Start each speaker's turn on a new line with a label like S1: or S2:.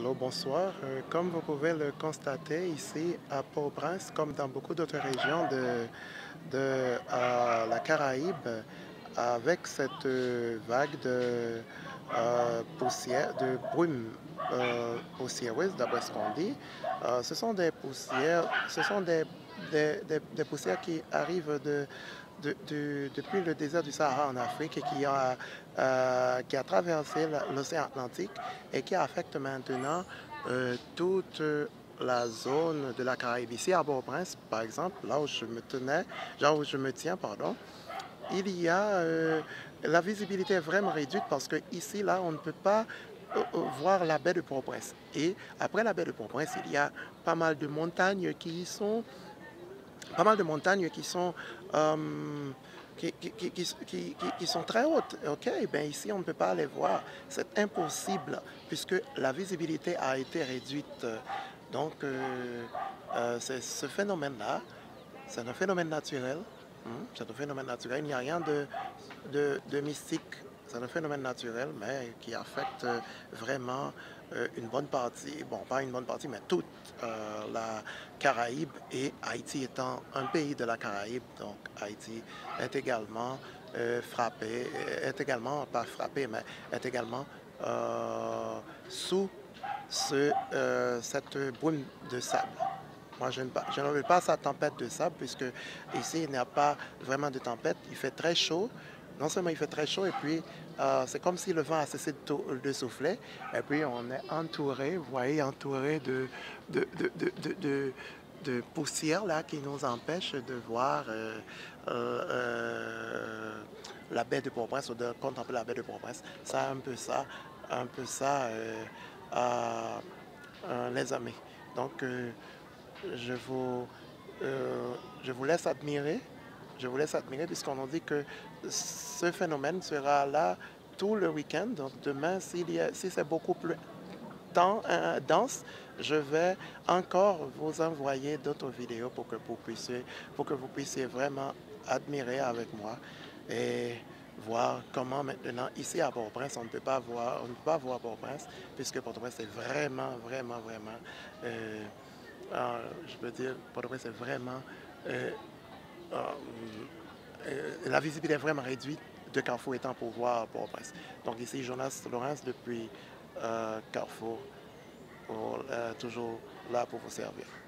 S1: Alors bonsoir. Comme vous pouvez le constater ici à Port-au-Prince, comme dans beaucoup d'autres régions de la Caraïbe, avec cette vague de poussière, de brume poussiéreuse, d'après ce qu'on dit, ce sont des poussières, ce sont des poussières qui arrivent depuis le désert du Sahara en Afrique et qui a traversé l'océan Atlantique et qui affecte maintenant toute la zone de la Caraïbe. Ici à Port-au-Prince, par exemple, là où je me tiens, pardon, il y a la visibilité est vraiment réduite parce que ici, là, on ne peut pas voir la baie de Port-au-Prince. Et après la baie de Port-au-Prince, il y a pas mal de montagnes qui sont pas mal de montagnes qui sont, qui sont très hautes. OK, ben ici, on ne peut pas les voir. C'est impossible puisque la visibilité a été réduite. Donc, c'est ce phénomène-là, c'est un phénomène naturel. C'est un phénomène naturel. Il n'y a rien de mystique. C'est un phénomène naturel, mais qui affecte vraiment une bonne partie, bon, pas une bonne partie, mais toute la Caraïbe et Haïti étant un pays de la Caraïbe, donc Haïti est également frappé, est également, pas frappé, mais est également sous cette brume de sable. Moi, je ne veux pas sa tempête de sable, puisque ici, il n'y a pas vraiment de tempête. Il fait très chaud. Non seulement il fait très chaud, et puis c'est comme si le vent a cessé de souffler. Et puis, on est entouré, vous voyez, entouré de, de, de, de, de- de poussière là, qui nous empêche de voir la baie de Port-au-Prince ou de contempler la baie de Port-au-Prince. C'est un peu ça, euh, les amis. Donc, je vous, je vous laisse admirer. Je vous laisse admirer puisqu'on nous dit que ce phénomène sera là tout le week-end. Donc demain, si c'est beaucoup plus dense, je vais encore vous envoyer d'autres vidéos pour que vous puissiez vraiment admirer avec moi et voir comment maintenant, ici à Port-au-Prince, on ne peut pas voir Port-au-Prince puisque Port-au-Prince est vraiment euh, je peux dire, Port-au-Prince c'est vraiment, euh, euh, la visibilité est vraiment réduite de Carrefour étant pour voir Port-au-Prince. Donc ici, Jonas Laurence depuis Carrefour, toujours là pour vous servir.